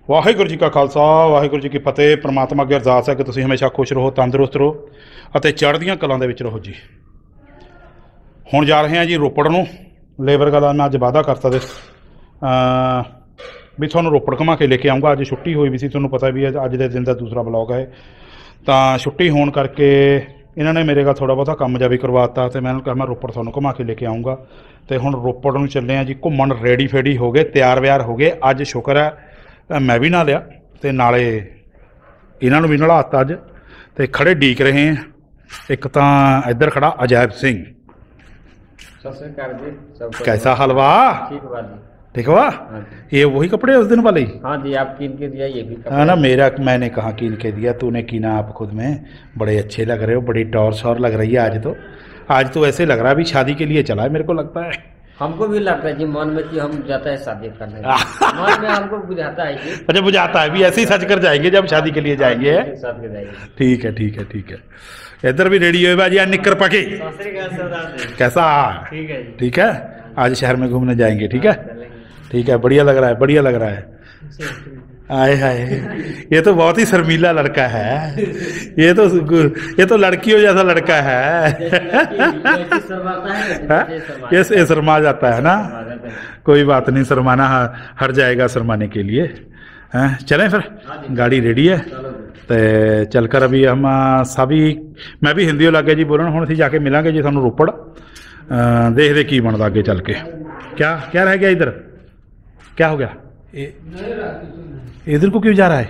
ਵਾਹਿਗੁਰੂ ਜੀ ਕਾ ਖਾਲਸਾ ਵਾਹਿਗੁਰੂ ਜੀ ਕੀ ਫਤਿਹ। परमात्मा अगे अरदास है कि तुसीं हमेशा खुश रहो, तंदुरुस्त रहो ਅਤੇ ਚੜ੍ਹਦੀਆਂ ਕਲਾਂ ਦੇ ਵਿੱਚ ਰਹੋ जी। ਹੁਣ ਜਾ ਰਹੇ ਹਾਂ ਜੀ ਰੋਪੜ ਨੂੰ। ਲੇਬਰ ਦਾ ਮੈਂ ਅੱਜ ਵਾਅਦਾ ਕਰਤਾ ਦੇ ਵੀ ਤੁਹਾਨੂੰ ਰੋਪੜ ਘੁਮਾ ਕੇ ਲੈ ਕੇ ਆਊਂਗਾ। ਅੱਜ ਛੁੱਟੀ ਹੋਈ ਵੀ ਸੀ, ਤੁਹਾਨੂੰ ਪਤਾ ਵੀ ਅੱਜ ਦੇ ਦਿਨ ਦਾ ਦੂਸਰਾ ਬਲੌਗ ਹੈ। ਤਾਂ ਛੁੱਟੀ ਹੋਣ ਕਰਕੇ ਇਹਨਾਂ ਨੇ ਮੇਰੇ ਨਾਲ ਥੋੜ੍ਹਾ ਬਹੁਤਾ ਕੰਮ ਜਿਹਾ ਵੀ ਕਰਵਾਤਾ ਅਤੇ ਮੈਂ ਕਿਹਾ ਮੈਂ ਰੋਪੜ ਤੁਹਾਨੂੰ ਘੁਮਾ ਕੇ ਲੈ ਕੇ ਆਊਂਗਾ। ਅਤੇ ਹੁਣ ਰੋਪੜ ਨੂੰ ਚੱਲੇ ਹਾਂ ਜੀ ਘੁੰਮਣ। ਰੈਡੀ ਫੇਡੀ ਹੋ ਗਏ, ਤਿਆਰ ਵਿਆਰ ਹੋ ਗਏ। ਅੱਜ ਸ਼ੁਕਰ ਹੈ मैं भी नहा लिया तो नाले इन्हों भी नलाता अज। तो खड़े डीक रहे हैं। एक तो इधर खड़ा अजैब सिंह। कैसा हलवा? ठीक हुआ? ये वही कपड़े उस दिन वाले ही? हाँ जी, आप कीन के दिया ये भी है ना मेरा। मैंने कहा कीन के दिया, तूने कीना आप खुद में। बड़े अच्छे लग रहे हो, बड़ी टॉर शॉर लग रही है आज तो ऐसे लग रहा है अभी शादी के लिए चला है, मेरे को लगता है। हमको भी लगता है जी मन में कि हम जाता है शादी करने मन में हमको बुझाता है कि अच्छा बुझाता है भी ऐसे ही सच कर जाएंगे जब शादी के लिए जाएंगे। ठीक है ठीक है ठीक है। इधर भी रेडी हुए बाजी निक्कर पके। कैसा? ठीक है। आज शहर में घूमने जाएंगे। ठीक है ठीक है। बढ़िया लग रहा है, बढ़िया लग रहा है। आए हाय, ये तो बहुत ही शर्मीला लड़का है। ये तो लड़कियों जैसा लड़का है। ये शर्मा जाता है ना। कोई बात नहीं, शर्माना हट जाएगा शर्माने के लिए। चलें फिर, गाड़ी रेडी है तो चलकर अभी हम सभी मैं भी हिंदी लगे जी बोलन। हुण असीं जाके मिलांगे जी थानू रोपड़। देखदे की बनदा अगे चल के। क्या क्या रह गया इधर? क्या हो गया? इधर को क्यों जा रहा है?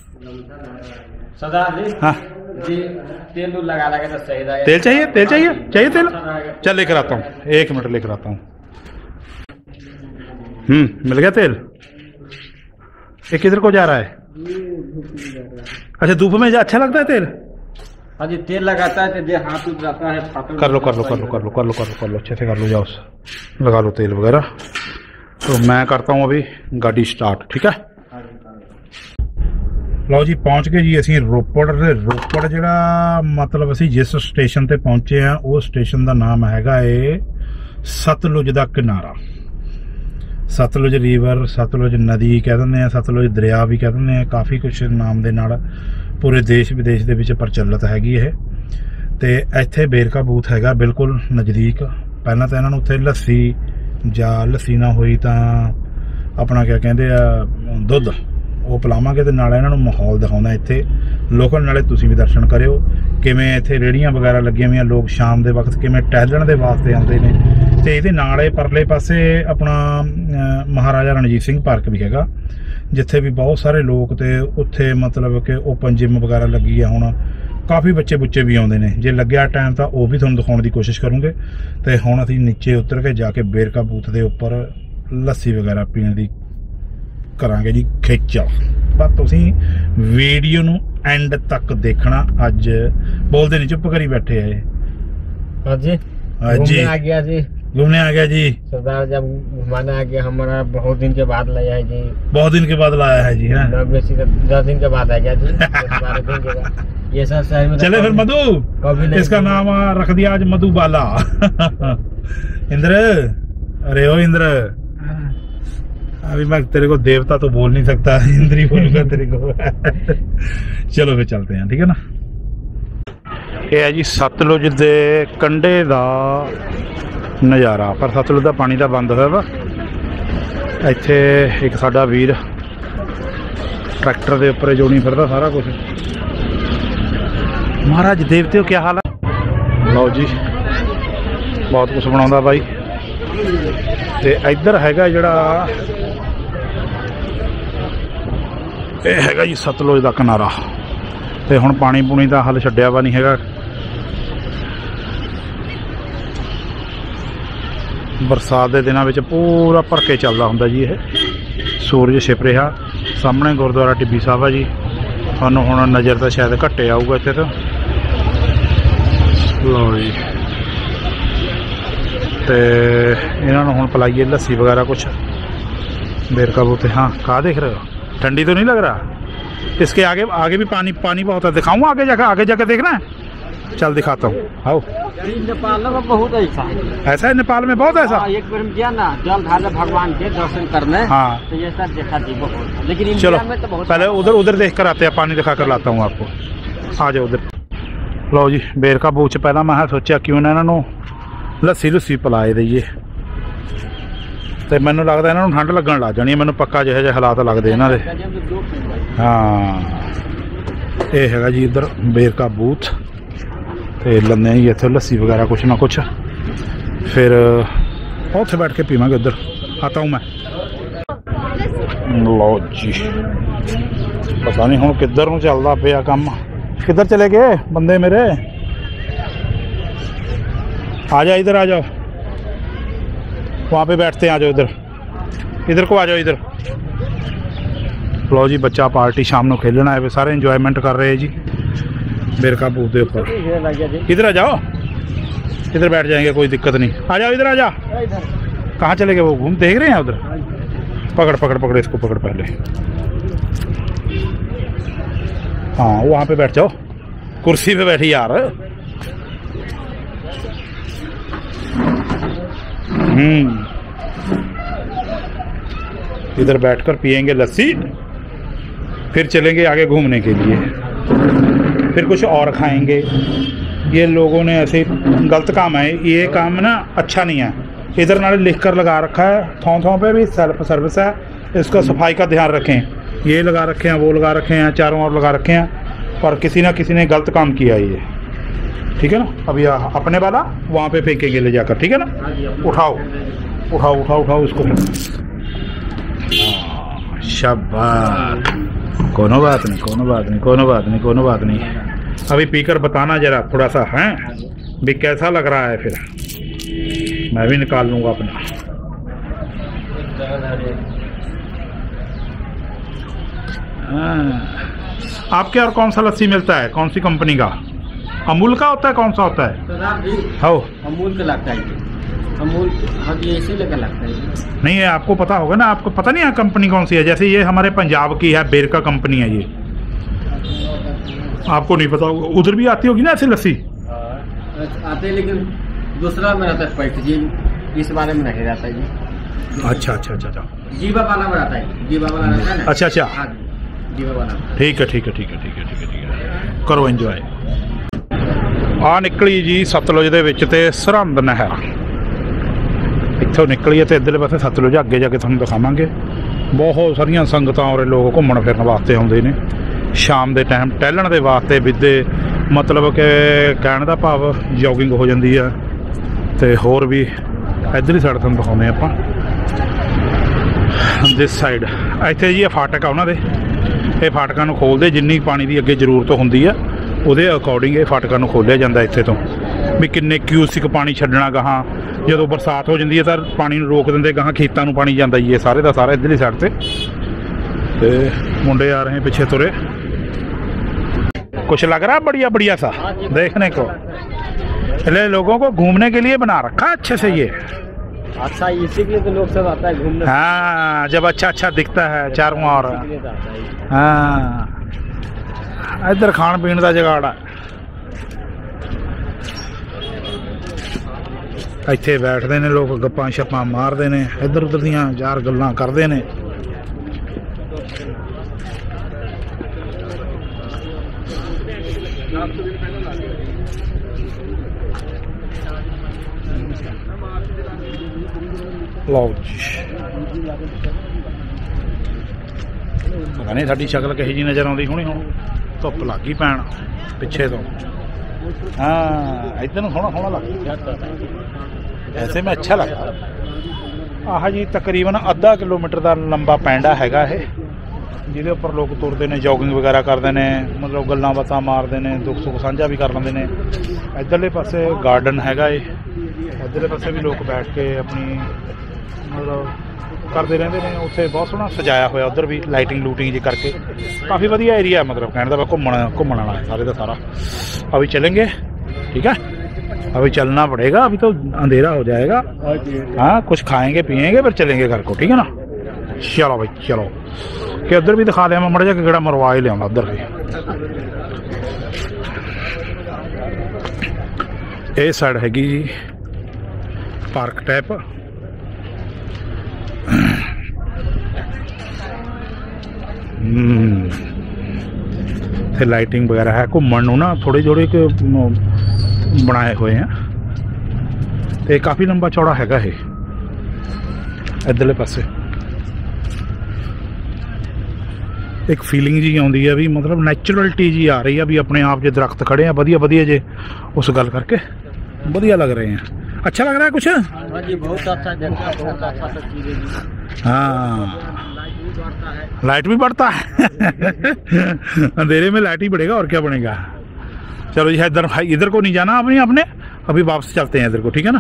हाँ तेल लगा लगा तो सही रहेगा। तेल चाहिए? तेल चाहिए? चाहिए तेल? चल लेकर आता हूँ, 1 मिनट लेकर आता हूँ। मिल गया तेल। ये किधर को जा रहा है? अच्छा धूप में अच्छा लगता है तेल? हाँ जी, तेल लगाता है तो हाथ उठ जाता है। कर लो कर लो कर लो कर लो कर लो कर लो कर लो अच्छे से कर लो। जाओ लगा लो तेल वगैरह। तो मैं करता हूँ अभी गाड़ी स्टार्ट। ठीक है लो जी, पहुँच गए जी असी रोपड़। रोपड़ जिहड़ा मतलब असी जिस स्टेशन ते पहुंचे हैं वो स्टेशन का नाम हैगा है सतलुज का किनारा। सतलुज रिवर, सतलुज नदी कह देंगे हैं, सतलुज दरिया भी कह देंगे हैं। काफ़ी कुछ नाम के नाल पूरे देश विदेश के विच प्रचलित हैगी है। तो इत्थे बेरका बूथ हैगा बिल्कुल नज़दीक। पहला तो इन्होंने उत्थे लस्सी ਜਾਂ ਲੱਸੀ ਨਾ ਹੋਈ ਤਾਂ ਆਪਣਾ क्या ਕਹਿੰਦੇ ਆ ਦੁੱਧ ਉਹ ਪਿਲਾਵਾਂਗੇ ਤੇ ਨਾਲ ਇਹਨਾਂ ਨੂੰ ਮਾਹੌਲ ਦਿਖਾਉਂਦਾ ਇੱਥੇ ਲੋਕਲ। ਨਾਲੇ ਤੁਸੀਂ ਵੀ ਦਰਸ਼ਨ ਕਰਿਓ ਕਿਵੇਂ ਇੱਥੇ ਰੇੜੀਆਂ ਵਗੈਰਾ ਲੱਗੀਆਂ ਹੋਈਆਂ, ਲੋਕ ਸ਼ਾਮ ਦੇ ਵਕਤ ਕਿਵੇਂ ਟਹਿਲਣ ਦੇ ਵਾਸਤੇ ਆਉਂਦੇ ਨੇ। ਤੇ ਇਹਦੇ ਨਾਲ ਇਹ ਪਰਲੇ ਪਾਸੇ ਆਪਣਾ ਮਹਾਰਾਜਾ ਰਣਜੀਤ ਸਿੰਘ ਪਾਰਕ ਵੀ ਹੈਗਾ ਜਿੱਥੇ ਵੀ ਬਹੁਤ ਸਾਰੇ ਲੋਕ ਤੇ ਉੱਥੇ मतलब ਕਿ ਓਪਨ ਜਿਮ ਵਗੈਰਾ ਲੱਗੀ ਆ। ਹੁਣ काफ़ी बच्चे बुच्चे भी आते हैं। जे लग्या टाइम तो वह भी थोड़ा दिखाने की कोशिश करूँगे। तो हुण असीं नीचे उतर के जाके बेरका बूथ के उपर लस्सी वगैरह पीने की करांगे जी खिच्चा। पर तुसीं वीडियो नूं एंड तक देखना। अज बोलते नहीं चुप करी बैठे है। हाँ जी जी आ गया जी, घूमने आ गया जी। सरदार जब घुमाने आ गया हमारा बहुत दिन के बाद लाया है जी। बहुत दिन के बाद लाया है जी। है 10 दिन के बाद आ गया जी। 12 दिन के बाद ये सब शहर में। चले फिर मधु, इसका नाम रख दिया आज मधुबाला। इंद्र, अरे ओ इंद्र, अभी मैं तेरे को देवता तो बोल नहीं सकता, इंद्र ही बोलूंगा तेरे को। चलो फिर चलते हैं, ठीक है ना। ये है जी सतलुज के कंढे का नज़ारा। पर सतलुज का पानी तो बंद होया वा। इत्थे एक साडा वीर ट्रैक्टर के उपर जोड़ी फिरदा सारा कुछ। महाराज देवते हो क्या हाल है? लो जी बहुत कुछ बनाता भाई। तो इधर हैगा जड़ा ये हैगा जी सतलुज का किनारा। तो हुण पानी पूनी का हल छड्डिया वा नहीं हैगा। बरसात के दिनों में पूरा भर के चलता हुंदा जी। ये सूरज छिप रहा। सामने गुरुद्वारा टिब्बी साहब है जी। थानू हुण नज़र तो शायद घट्टे आऊगा इत्थे। तो लो जी तो इन्होंने हुण पिलाइए लस्सी वगैरह कुछ। बेरका बूथ। हाँ कहाँ देख रहे हो? ठंडी तो नहीं लग रहा? इसके आगे आगे भी पानी पानी बहुत है। दिखाऊँ आगे जाकर देखना है। चल दिखाता हूँ, आओ। नेपाल में बहुत ऐसा है, नेपाल में बहुत ऐसा। एक बार हम गया ना जल ढाले भगवान के दर्शन करने, हाँ तो ये सब देखा थी बहुत, लेकिन चलो में तो बहुत पहले उधर उधर देख कर आते हैं, पानी दिखा कर लाता हूँ आपको। आ जाओ उधर। लो जी बेरका बूच पहला मैं सोचा क्यों ना इन्हों लस्सी लुस्सी पिलाए दईए, तो मैनू लगता इन्हों ठंड लगन लग जानी, मैनू पक्का जो है हालात लगते इन्हों के। हाँ ये है जी इधर बेरका बूथ, तो लंदे ही इतने लस्सी वगैरह कुछ ना कुछ, फिर उत्थे बैठ के पीवांगे। उधर आता हूँ मैं। लो जी पता नहीं हुण किधर नूं चलदा पिया काम, किधर चले गए बंदे मेरे। आ जाओ इधर, आ जाओ वहाँ पे बैठते हैं, आ जाओ इधर, इधर को आ जाओ इधर। लो जी बच्चा पार्टी शाम को खेलना है, सारे इंजॉयमेंट कर रहे हैं जी बेरका बूथ के ऊपर। इधर आ जाओ, इधर बैठ जाएंगे, कोई दिक्कत नहीं। आ जाओ इधर, आ जा। कहाँ चले गए वो, घूम देख रहे हैं उधर। पकड़ पकड़ पकड़ इसको, पकड़ पहले। हाँ वहाँ पे बैठ जाओ, कुर्सी पे बैठी यार। इधर बैठकर पियेंगे लस्सी, फिर चलेंगे आगे घूमने के लिए, फिर कुछ और खाएंगे। ये लोगों ने ऐसे गलत काम है, ये काम ना अच्छा नहीं है। इधर नाले लिख कर लगा रखा है, थों थों पे भी सेल्फ सर्विस है, इसका सफाई का ध्यान रखें। ये लगा रखे हैं, वो लगा रखे हैं, चारों ओर लगा रखे हैं, पर किसी ना किसी ने गलत काम किया है ये, ठीक है ना। अभी अपने वाला वहाँ पे फेंकेंगे ले जाकर, ठीक है ना। उठाओ उठाओ उठाओ उठाओ इसको। शाबाश, कोनो बात नहीं, कोनो बात नहीं, कोनो बात नहीं, कोनो बात नहीं। अभी पीकर बताना जरा थोड़ा सा है भी कैसा लग रहा है, फिर मैं भी निकाल लूँगा अपना। आपके और कौन सा लस्सी मिलता है, कौन सी कंपनी का? अमूल का होता है, कौन सा होता है? हाँ अमूल का लगता है, अमूल ऐसे लगा लगता है। नहीं है, आपको पता होगा ना, आपको पता नहीं है कंपनी कौन सी है? जैसे ये हमारे पंजाब की है, बेरका कंपनी है ये, आपको नहीं पता होगा। उधर भी आती होगी ना ऐसी लस्सी? आते, लेकिन दूसरा में रहता है पैक जी, इस बारे में नहीं रहता जी। अच्छा अच्छा अच्छा अच्छा, जीवा वाला में रहता है, जीवा वाला रहता है ना। अच्छा अच्छा, जीवा वाला। ठीक है ठीक है ठीक है ठीक है ठीक है ठीक है, करो इंजॉय। आ निकली जी सतलुज दे विच ते सरहंद नहर, इत्थों निकली है तो इधरले पासे सतलुज, अगे जाके तुहानूं दिखावांगे। बहुत सारियां संगतां और लोग घूमण फिरन वास्ते आउंदे ने, शाम के टाइम टहलण दे वास्ते विदे, मतलब कि कहण दा भाव जॉगिंग हो जाती है। तो होर भी इधरली साइड तुहानूं दिखाउने आपां, दिस साइड इत्थे जी फाटक आ उन्हां दे, ये फाटकां नूं खोलदे, जिन्नी पानी की अगे जरूरत होंदी है ਉਹਦੇ अकॉर्डिंग ये फाटकां नूं खोलिया जाता इत्थे तो, भी किन्ने क्यूसिक पानी छड्डना गਾਹਾਂ। ਜਦੋਂ बरसात हो जाती है तो पानी नूं रोक देंगे, गਾਹਾਂ खेतों नूं पानी जाता ही है सारे का सारा इधरली साइड ते मुंडे आ रहे हैं पिछे तुरे। कुछ लग रहा बढ़िया बढ़िया सा देखने को, इसलिए लोगों को घूमने के लिए बना रखा अच्छे से ये। अच्छा, इसीलिए तो लोग सब आता है घूमने। हाँ, जब अच्छा अच्छा दिखता है चारों ओर। हाँ, इधर खान पीन का जुगाड़ है, इत्थे बैठते ने लोग, गप्पां शप्पां मारते ने, इधर उधर दियां यार गल्लां करते ने। लो जी, पता नहीं साडी शक्ल कही जी नज़र आउंदी होनी, हुण धुप्प लग गई पैण पिछे तो। हाँ इधर नूं सोहना सोहना लगता, ऐसे में अच्छा लगता। आह जी तकरीबन अद्धा किलोमीटर का लंबा पैंडा हैगा है, जिहदे उपर लोग तुरते हैं, जॉगिंग वगैरह करते हैं, मतलब गल्लां बातां मारते हैं, दुख सुख साझा भी कर लेंदे ने। इधरले पासे गार्डन हैगा है, इधरले पासे भी लोग बैठ के अपनी मतलब करते रहते हैं। उत्थे बहुत सोहना सजाया होया, उधर भी लाइटिंग लूटिंग जी करके काफ़ी वधिया एरिया है, मतलब कहने का घूमने वाला है सारे का सारा। अभी चलेंगे, ठीक है, अभी चलना पड़ेगा, अभी तो अंधेरा हो जाएगा। हाँ कुछ खाएंगे पियेंगे फिर चलेंगे घर को, ठीक है ना। चलो भाई चलो, कि उधर भी दिखा लिया मैं मड़ा जा, गड़ा मरवा ही लिया उधर भी। ਇਹ ਸਾਈਡ ਹੈਗੀ ਜੀ ਪਾਰਕ ਟਾਈਪ। ਤੇ ਲਾਈਟਿੰਗ ਵਗੈਰਾ ਹੈ। ਘੁੰਮਣ ਨੂੰ ਨਾ ਥੋੜੇ ਥੋੜੇ ਬਣਾਏ ਹੋਏ ਆ ਤੇ ਕਾਫੀ ਲੰਬਾ ਚੌੜਾ ਹੈਗਾ ਇਹ ਇੱਧਰਲੇ ਪਾਸੇ। ਇੱਕ ਫੀਲਿੰਗ ਜੀ ਆਉਂਦੀ ਹੈ ਵੀ मतलब ਨੈਚੁਰਲਿਟੀ जी आ रही है भी अपने आप जो दरख्त खड़े हैं वधिया वधिया जे उस गल करके वधिया लग रहे हैं। अच्छा लग रहा है कुछ? हाँ जी बहुत अच्छा जगह, बहुत अच्छा सब चीज़ें जी। हाँ लाइट भी बढ़ता है अंधेरे में लाइट ही बढ़ेगा और क्या बनेगा। चलो जी इधर भाई इधर को नहीं जाना अपने अपने अभी वापस चलते हैं इधर को, ठीक है ना।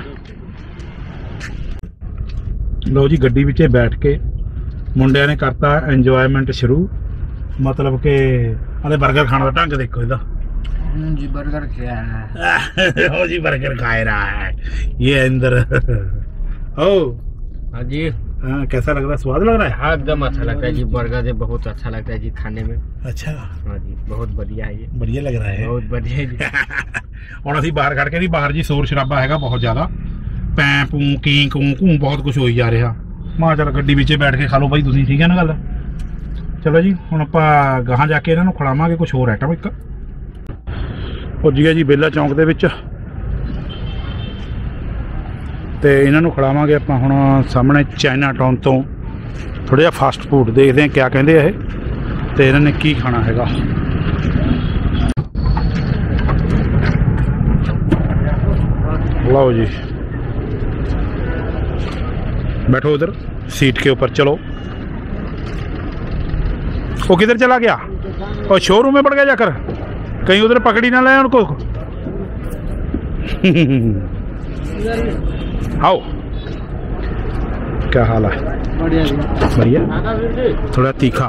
लो जी गड्डी विच बैठ के मुंडिया ने करता इंजॉयमेंट शुरू। मतलब के अरे बर्गर खाने का ढंग देखो इधर जी। बर्गर क्या है ओ जी बर्गर खा रहा है ये अंदर। ओ हाँ जी। हाँ कैसा लग रहा है? स्वाद लग रहा है? हाँ एकदम अच्छा लगता है जी। बर्गर से बहुत अच्छा लगता है जी खाने में। अच्छा हाँ जी बहुत बढ़िया है ये। बढ़िया लग रहा है, बहुत बढ़िया है जी। ਹੁਣ ਅਸੀਂ ਬਾਹਰ ਖੜ ਕੇ ਨਹੀਂ, ਬਾਹਰ ਜੀ ਸ਼ੋਰ ਸ਼ਰਾਬਾ ਹੈਗਾ ਬਹੁਤ ਜ਼ਿਆਦਾ, ਪੈ ਪੂ ਕੀ ਕੂ ਕੂ ਬਹੁਤ ਕੁਝ ਹੋਈ ਜਾ ਰਿਹਾ। ਮੈਂ ਚੱਲ ਗੱਡੀ ਵਿੱਚ ਬੈਠ ਕੇ ਖਾ ਲਓ ਬਾਈ ਤੁਸੀਂ, ਠੀਕ ਹੈ ਨਾ ਗੱਲ। ਚਲੋ ਜੀ ਹੁਣ ਆਪਾਂ ਗਾਹਾਂ ਜਾ ਕੇ ਇਹਨਾਂ ਨੂੰ ਖਿਲਾਵਾਂਗੇ ਕੁਝ ਹੋਰ ਆਈਟਮ। ਇੱਕ ਪੁੱਜ ਗਿਆ ਜੀ ਬੇਲਾ ਚੌਂਕ ਦੇ ਵਿੱਚ ਤੇ ਇਹਨਾਂ ਨੂੰ ਖਿਲਾਵਾਂਗੇ ਆਪਾਂ ਹੁਣ ਸਾਹਮਣੇ ਚਾਈਨਾ ਟਾਊਨ ਤੋਂ ਥੋੜ੍ਹਾ ਜਿਹਾ ਫਾਸਟ ਫੂਡ। ਦੇਖਦੇ ਹਾਂ ਕਿਆ ਕਹਿੰਦੇ ਆ ਇਹ ਤੇ ਇਹਨਾਂ ਨੇ ਕੀ ਖਾਣਾ ਹੈਗਾ। लो जी बैठो उधर सीट के ऊपर। चलो वो किधर चला गया? और शोरूम में पड़ गया जाकर, कहीं उधर पकड़ी ना लाए उनको। आओ क्या हाल है? बढ़िया थोड़ा तीखा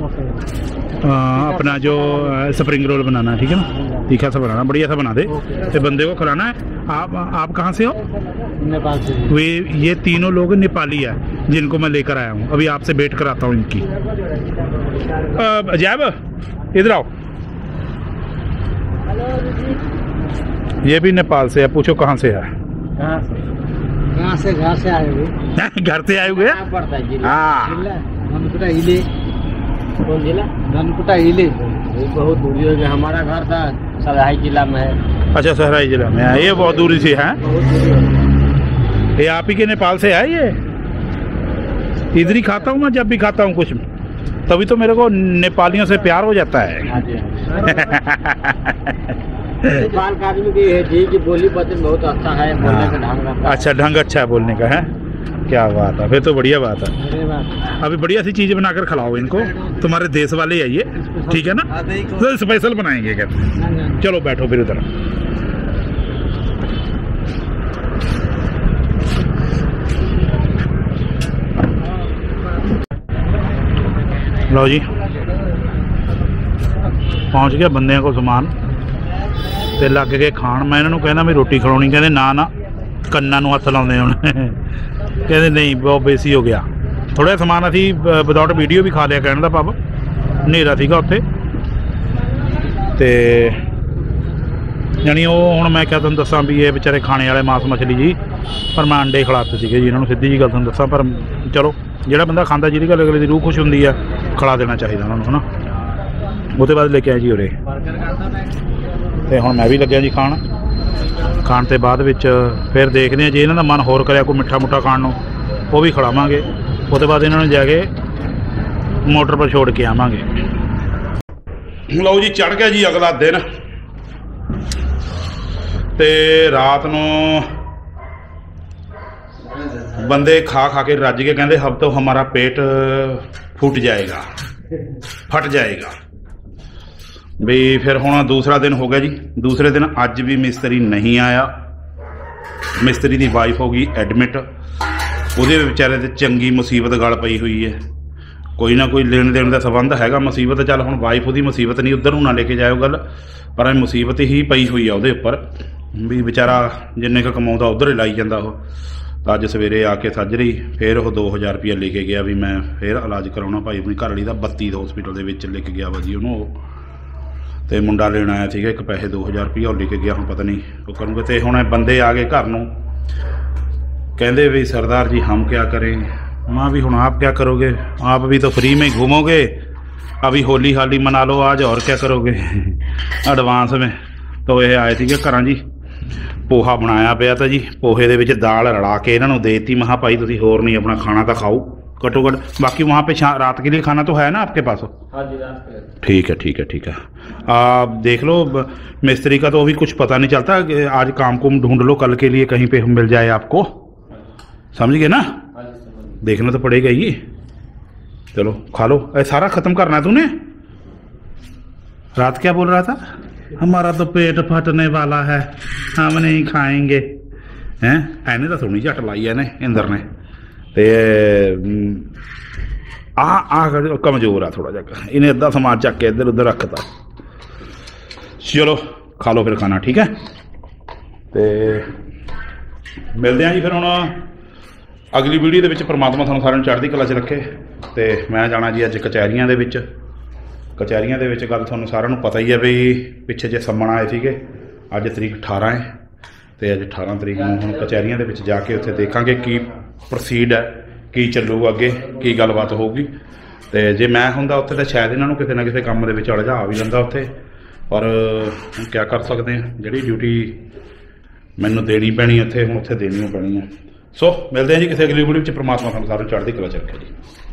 अपना जो स्प्रिंग रोल बनाना है, ठीक है ना। तीखा सा बनाना, बढ़िया सा बना दे तो बंदे को खिलाना है। आप कहाँ से हो? नेपाल से। वे ये तीनों लोग नेपाली है जिनको मैं लेकर आया हूँ। अभी आपसे वेट कराता हूँ इनकी। अजैब इधर आओ। ये भी नेपाल से है, पूछो कहाँ से है? घर से आए हुए। घर से आए हुए? हाँ धनकुटा हिले। कौन जिला? धनकुटा हिले। बहुत दूरी हो गया। हमारा घर था सराय जिला में है। अच्छा सहराई जिला में है, ये बहुत दूरी से है। ये आप ही के नेपाल से है? ये इधर ही खाता हूँ मैं, जब भी खाता हूँ कुछ, तभी तो मेरे को नेपालियों से प्यार हो जाता है। नेपाल का आदमी की है जी की बोली वचन बहुत अच्छा है, बोलने का ढंग। अच्छा ढंग अच्छा है बोलने का है। क्या बात है, फिर तो बढ़िया बात है। अभी बढ़िया सी चीजें बनाकर खिलाओ इनको, तुम्हारे देश वाले आइए, ठीक है ना। तो स्पेशल बनाएंगे कहते। चलो बैठो फिर उधर। लो जी पहुंच गया बंदे को समान ते लग गए खाण। मैं इन्होंने कहना भी रोटी खिलानी, कहते ना ना कन्ना हथ लाने उन्हें कहते नहीं बहुत बेसी हो गया। थोड़ा समान असी विदाउट वीडियो भी खा लिया, कहने का भाव हनेरा सीगा उत्थे ते यानी वो हुण मैं क्या तुहानूं दसां भी ये बेचारे खाने वाले मांस मछली जी, पर मैं अंडे खिलाते सीगे जी इन्होंने, सीधी जी गल तुहानूं दसां। पर चलो जिहड़ा बंदा खांदा जिहदी गल अगले दी रूह खुश हुंदी आ, खिला देना चाहिए उन्होंने, है ना। उसदे बाद लेके आए जी उरे ते हुण मैं भी लग्या जी खाण। खाण ते बाद विच फिर देखते हैं जे इन्हां दा मन होर करिया कोई मिठा मुठा खाण नूं, वो भी खिलावांगे। उसदे बाद इन्हां नूं जाके मोटर पर छोड़ के आवांगे। लो जी चढ़ गया जी अगला दिन ते रात नूं बंदे खा खा के रज के कहते अब तो हमारा पेट फूट जाएगा, फट जाएगा भी। फिर हुण दूसरा दिन हो गया जी। दूसरे दिन अज भी मिस्त्री नहीं आया। मिस्त्री की वाइफ हो गई एडमिट, ਉਹਦੇ ਵਿਚਾਰੇ ਤੇ ਚੰਗੀ ਮੁਸੀਬਤ ਗਲ ਪਈ ਹੋਈ ਹੈ। ਕੋਈ ਨਾ ਕੋਈ ਲੈਣ ਦੇਣ ਦਾ ਸੰਬੰਧ ਹੈਗਾ। ਮੁਸੀਬਤ ਚੱਲ ਹੁਣ ਵਾਈਫ ਉਹਦੀ ਮੁਸੀਬਤ ਨਹੀਂ, ਉੱਧਰ ਨੂੰ ਨਾ ਲੈ ਕੇ ਜਾਇਓ ਗੱਲ, ਪਰ ਇਹ ਮੁਸੀਬਤ ਹੀ ਪਈ ਹੋਈ ਆ ਉਹਦੇ ਉੱਪਰ ਵੀ ਵਿਚਾਰਾ ਜਿੰਨੇ ਕੁ ਕਮਾਉਂਦਾ ਉੱਧਰ ਹੀ ਲਾਈ ਜਾਂਦਾ ਉਹ। ਤਾਂ ਅੱਜ ਸਵੇਰੇ ਆ ਕੇ ਸੱਜਰੀ ਫਿਰ ਉਹ 2000 ਰੁਪਇਆ ਲੈ ਕੇ ਗਿਆ ਵੀ ਮੈਂ ਫਿਰ ਇਲਾਜ ਕਰਾਉਣਾ ਭਾਈ ਆਪਣੀ ਘਰ ਵਾਲੀ ਦਾ। 32 ਹਸਪੀਟਲ ਦੇ ਵਿੱਚ ਲੈ ਕੇ ਗਿਆ ਵਾ ਜੀ ਉਹਨੂੰ। ਤੇ ਮੁੰਡਾ ਲੈਣ ਆਇਆ ਸੀਗਾ ਇੱਕ ਪੈਸੇ 2000 ਰੁਪਈਆ ਉਹ ਲੈ ਕੇ ਗਿਆ, ਹੁਣ ਪਤਾ नहीं वो करूँगा। तो ਹੁਣ ਬੰਦੇ आ गए घर ਨੂੰ, कहते भी सरदार जी हम क्या करें। माँ भी हूँ आप क्या करोगे, आप भी तो फ्री में घूमोगे, अभी होली हाली मना लो आज, और क्या करोगे एडवांस में। तो ये आए थे घर जी, पोहा बनाया पाया था जी, पोहे दे विच दाल रला के इन्हों देती। महा भाई तुसीं होर नहीं अपना खाना तो खाओ घट्टो घट, बाकी वहाँ पे रात के लिए खाना तो है ना आपके पास? हाँ जी रात के। ठीक है ठीक है ठीक है। आप देख लो, मिस्त्री का तो अभी कुछ पता नहीं चलता, आज काम कुम ढूंढ लो, कल के लिए कहीं पे मिल जाए आपको, समझ गए ना? देखना तो पड़ेगा ही। चलो खा लो, सारा खत्म करना है तूने। रात क्या बोल रहा था? हमारा तो पेट फटने वाला है, हम नहीं खाएंगे हैं। एने तो थोड़ी झट लाई है ने इंदर ने, ते आ कमजोर है थोड़ा जा, इन्हें अद्धा समान चक के इधर उधर रखता। चलो खा लो फिर खाना, ठीक है। ते मिलते हैं जी फिर हुण अगली वीडियो के। परमात्मा तुहानूं सारिआं नूं चढ़दी कला च रखे। तो मैं जाना जी अज कचहरियां दे विच। कचहरियां दे विच गल तुहानूं सारिआं नूं पता ही है भी पिछे जे सम्मण आए सीगे, अज तरीक 18 है, तो अज 18 तरीक नूं हुण कचहरियां दे विच जाके उत्थे देखांगे की प्रोसीड है, की चलूगा अगे, की गलबात होगी। तो जे मैं हुंदा उत्थे तो शायद इन्हां नूं किसी ना किसी काम दे विच उलझा भी लैंदा उत्थे, पर क्या कर सकते हैं, जिहड़ी ड्यूटी मैनूं देनी पैनी उत्थे, हुण उत्थे देनी पैनी है। सो मिलते हैं जी किसी अगली वीडियो में। परमात्मा सानूं सारिआं नूं चढ़दी कला च रखे जी।